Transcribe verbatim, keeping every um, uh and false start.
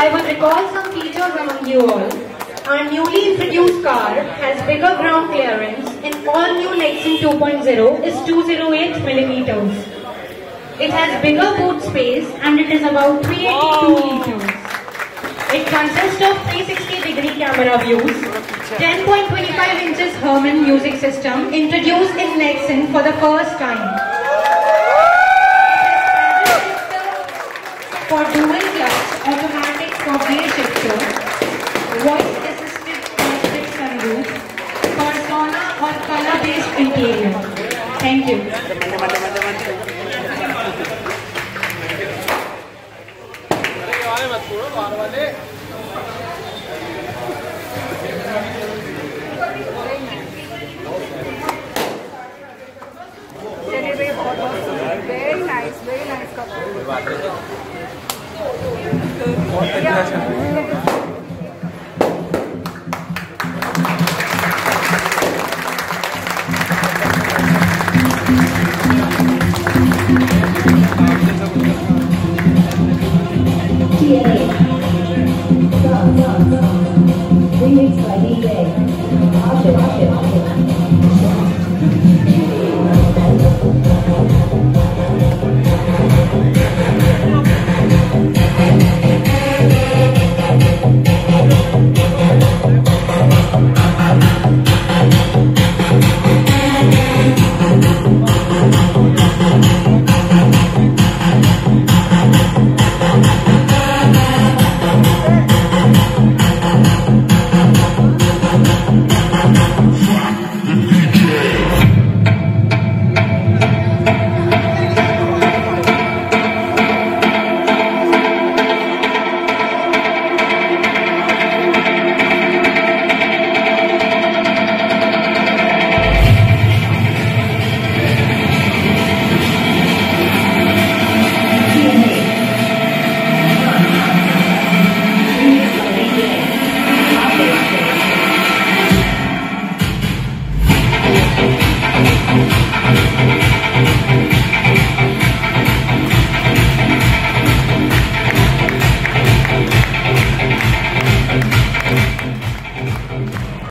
I will recall some features among you all. Our newly introduced car has bigger ground clearance and all new Nexon two point oh is two hundred eight millimeters. It has bigger boot space and it is about three hundred eighty-two liters. It consists of three hundred sixty degree camera views, ten point two five inches Harman music system introduced in Nexon for the first time. For dual clutch, automatic for gear shifter, voice assisted electric sunroof, persona or color based interior. Thank you. Very nice, very nice couple.